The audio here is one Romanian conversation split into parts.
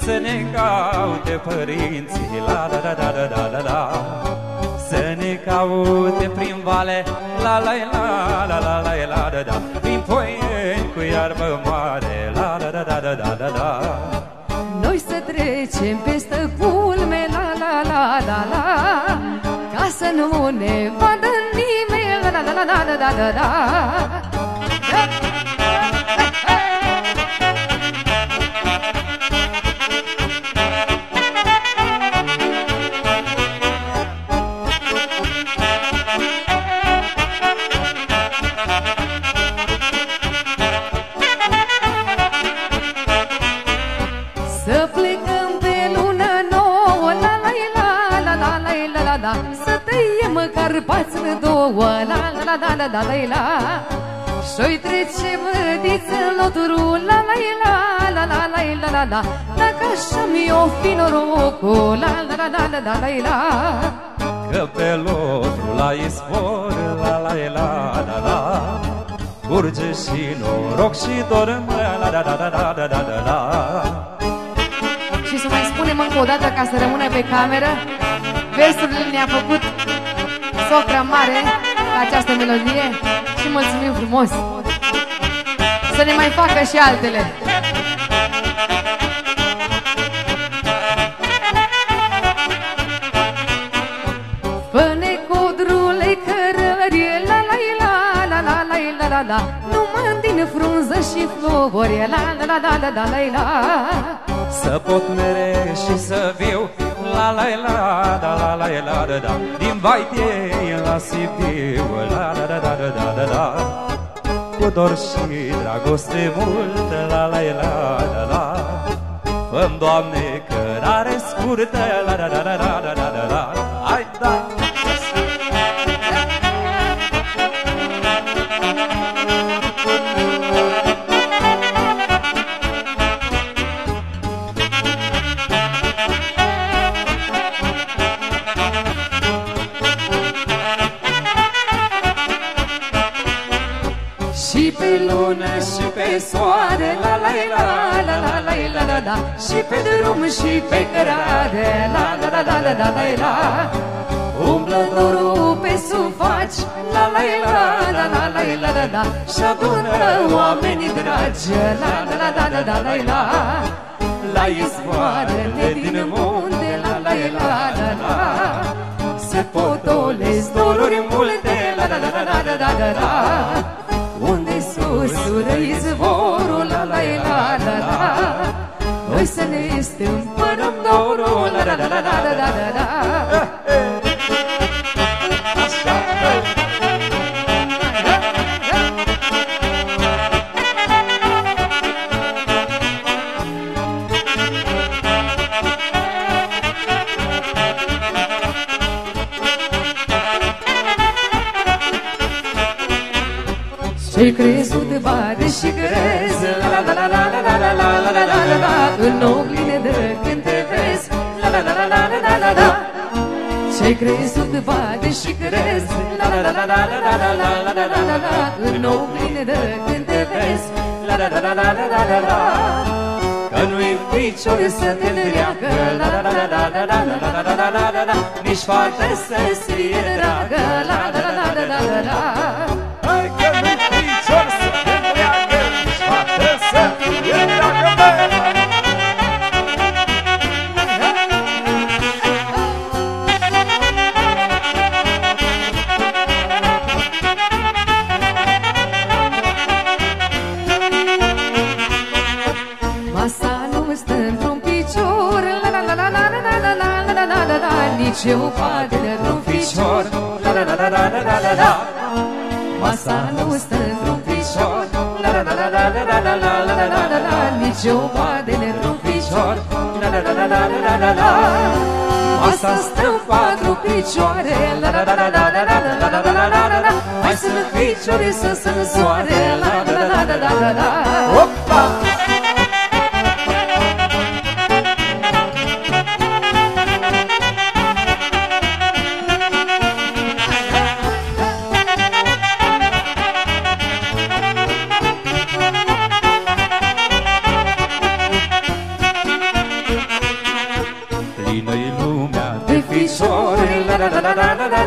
să ne caute părinții, la la la la la la la. Să ne caute prin vale, la la la la la la la la la. Prin poieni cu iarbă mare, la la la la la la la. Noi să trecem peste culme, la la la la la, ca să nu ne vadă nimeni, la la la la la la la la. Să plecăm pe lună nouă, la la la la la la la la la. Să tăiem Carpați în două, la la la la la la la la. Și-oi trece vădiță în loturul, la la la la la la la la la. Dacă așa mi-o fi norocul, la la la la la la la. Că pe lotru la izvor, la la la la la, curge și noroc și dorm, la la la la la la la la. Și să mai spunem încă o dată, ca să rămână pe cameră, versurile ne-a făcut socra mare la această melodie și mulțumim frumos. Să ne mai facă și altele. Fă-ne codrule cărări, la la la la la la la la la. Numai din frunză și flori, la la la la la la la. Să pot mere și să viu, la la la la la la la la la. Din Vaitiei la Sibiu, la la la la la la la. Cu dor și dragoste multă, la la la la la. Fă-mi, Doamne, cărare scurtă, la la la la la la la la. Hai, da! Și pe lună și pe soare, la la la la la la la la la. Și pe drum și pe cărare, la la la la la la la la. Umblă dorul pe sufaci, la la la la la la la la la. Și adună oamenii dragi, la la la la la la la la. La izvoarele din munte, la la la la la. Se potolesc doruri multe, la la la la la la la la. Unde susură izvorul, la la la la la. Noi să ne stâmpărăm dorul, la la la la la la la la. Ce-ai crezut bade și grez, la la la la la la la la la la la la la. În ogline de când te vezi, la la la la la la la la. Ce-ai crezut bade și grez, la la la la la la la la la la la la la. În ogline de când te vezi, la la la la la la la la. Că nu-i picior să te întreagă, la la la la la la la la la la la la. Nici fată să-ți fie dragă, la la la la la la la la. Hai că nu-i picior să te întreagă, nici fată să fie dragă, bă! Masa nu stă într-un picior, la la la la la la la la la la la la la. Nici eu pade într-un picior, la la la la la la la la la. Masa nu stă într-un picior, la la la la la la la la la la la la la. Nici eu pade într-un picior, la la la la la la la la la. Masa stă în patru picioare, la la la la la la la la la la la la la. Hai să ne picioare să se însoare, la la la la la la la la. Opa!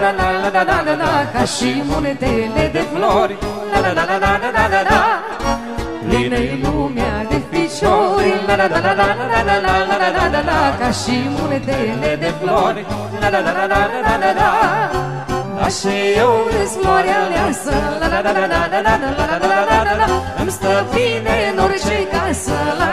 ca și munetele de flori, plină-i lumea de ficiori, ca și munetele de flori, și eu râs floarea aleasă, îmi stă bine în orice casă,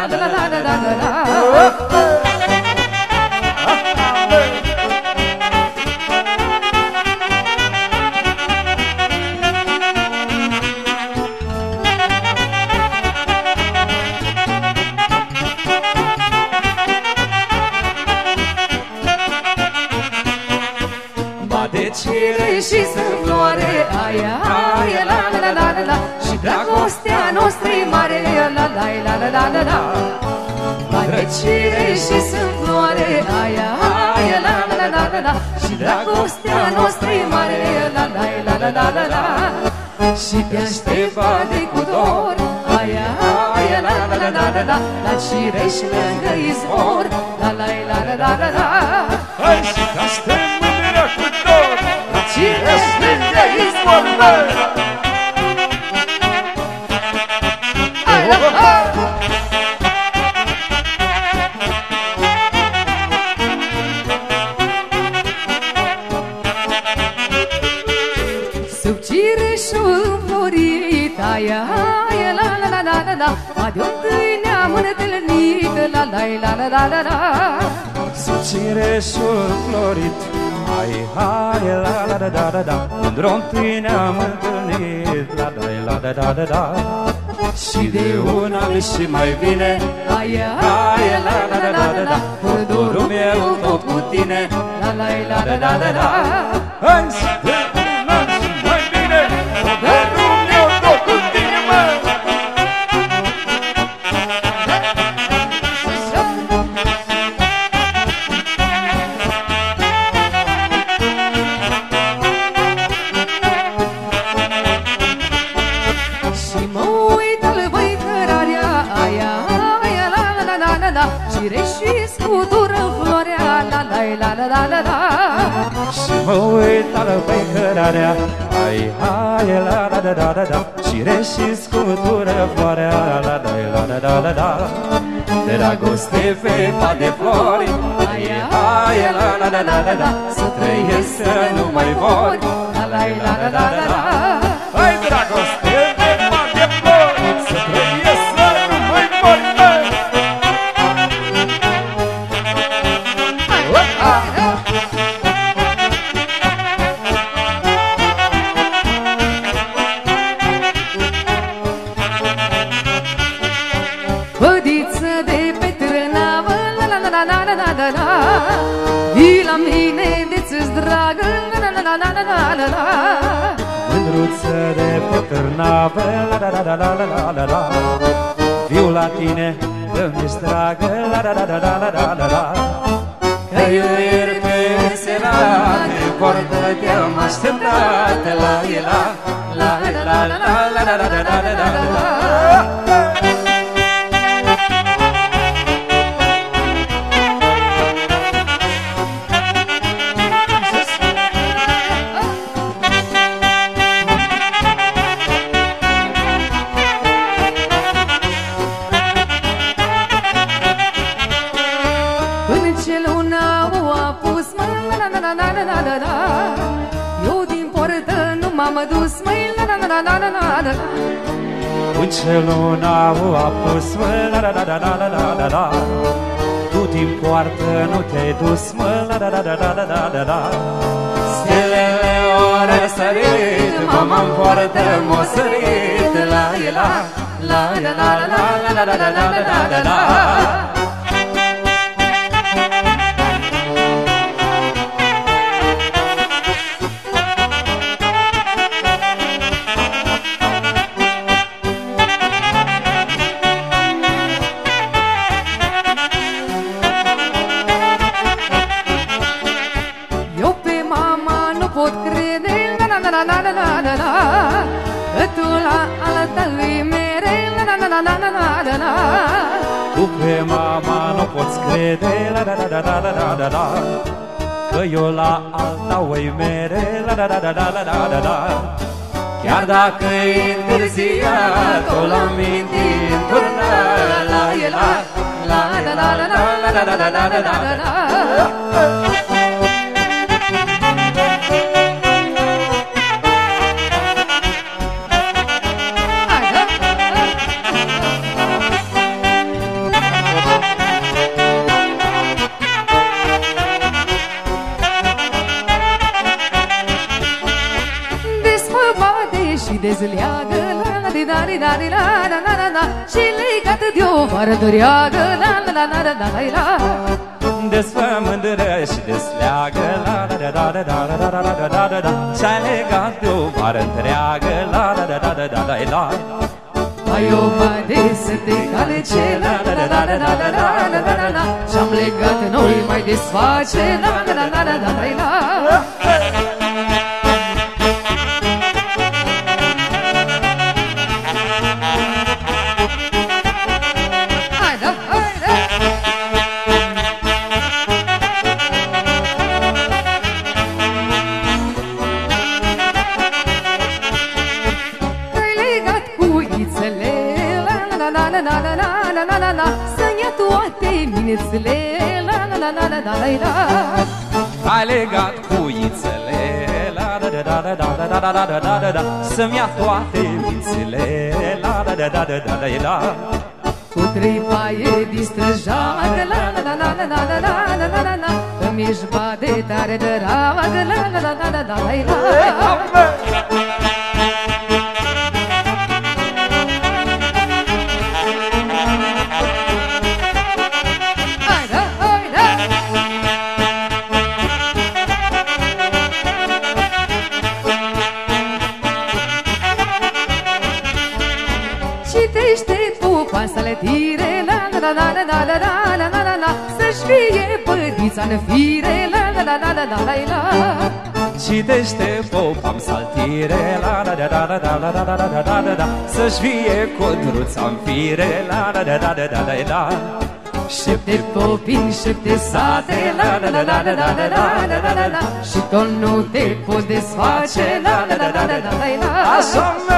și sunt floare, aia, aia, la, și dragostea noastră e mare, la. Padecire și sunt floare, aia, aia, la, și dragostea noastră e mare, la. Și te aștepta de cu dor, aia, aia, la, la cireș lângă izvor, la. Hai și te aștept mândrea cu dor, cireș lângă izvor, sub cireșul înflorit, aia, aia, la, de-o întâi ne-am întâlnit, la. sub cireșul florit, hai, hai, la, într-o întâi ne-am întâlnit, la, și de un an și mai bine, aia, hai, la, dorul meu tot cu tine, la. hai, și de un an și mai bine, dorul meu tot cu tine, mă! Cireș și scutură florea, la. Și mă uit la băicărarea, ai, hai, la, cireș și scutură floarea, la. Dragoste pe pat de flori, ai, hai, la, să trăiesc să nu mai mori, la. Hai, dragoste pe pat de flori, să trăiesc să nu mai mori, Fădiță de pe trânavă, la, vii la mine de-ți-s dragă, la. Mândruță de pe târnavă, la, viu la tine, dă-mi-ți dragă, la. Că iubiri pe serate, portă te-am așteptat, la. Eu din portă nu m-am dus, măi, la. În ce luna a pus, mă, la. Tu din poartă nu te-ai dus, mă, la. Stelele o răsărit, mama-n poartă m-o sărit, la. pot crede, că tu la alta îi mereu, Tu pe mama nu poți crede, că eu la alta oi mere, la da da da da da da da. Chiar dacă e întârziat, o la minti înturnă, la e la la la la la la la la la la la la. Dezleagă, la-la-di-da-di-da-di-la-la-la-la-la, și legată de o vară doreagă, la-la-la-la-la-la-la-la. Desfă mândră și desleagă, la-la-da-da-da-da-da-da-da-da, și-ai legat de o vară întreagă, la-la-da-da-da-da-da-da. Ai o vade să te calece, la-la-la-la-la-la-la-la-la, și-am legat noi mai desface, la-la-la-la-la-la-la-la. Să-mi ia toate minețele, la-la-la-la-la-la-la-la. Ai legat cuițele, la-da-da-da-da-da-da-da-da-da, să-mi ia toate mințile, la-da-da-da-da-da-da-da. Cu trei paie distrăjagă, la-la-la-la-la-la-la-la-la-la, îmi ești bade tare de ravagă, la-la-la-la-la-la-la-la. Să le tire, la-la-la-la-la-la-la-la-la, să-și fie bădița-n fire, la-la-la-la-la-la-la. Citește popa-n saltire, la-la-la-la-la-la-la-la-la, să-și fie codruța-n fire, la-la-la-la-la-la-la. Șepte popin, șepte sate, la-la-la-la-la-la-la-la-la, și tot nu te poți desface, la-la-la-la-la-la-la-la. Așa, mă!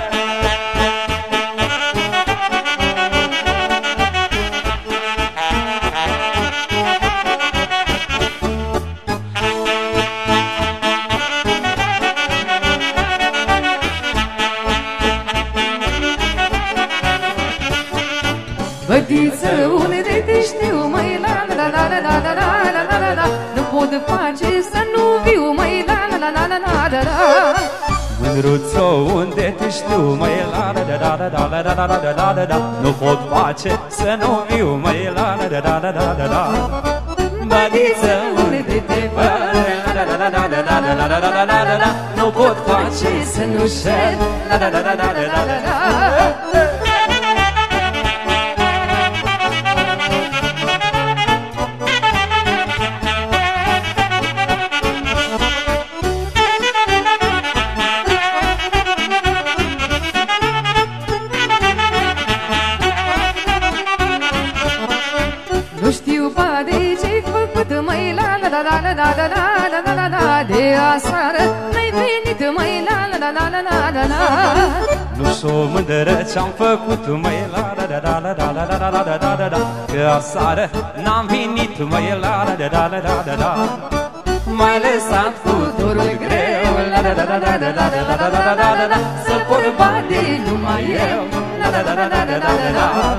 Bădiță, unde te știu, măi, la-la-la-la-la-la-la-la-la-la, nu pot face să nu viu, măi, la-la-la-la-la-la-la. Mândruțo, unde te știu, măi, la-la-la-la-la-la-la-la-la, nu pot face să nu viu, măi, la-la-la-la-la-la-la. Bădiță, unde te văd, la-la-la-la-la-la-la-la-la-la, nu pot face să nu șed, la-la-la-la-la-la-la-la. Nu știu bade ce-ai făcut, măi, la-la-la-la-la-la-la-la-la, de aseară n-ai venit, măi, la-la-la-la-la-la-la. Nu știu mândră ce-am făcut, măi, la-la-la-la-la-la-la-la-la, că aseară n-am venit, măi, la-la-la-la-la-la-la. M-ai lăsat futurul greu, la-la-la-la-la-la-la-la-la-la, să pot bade numai eu, la-la-la-la-la-la-la-la.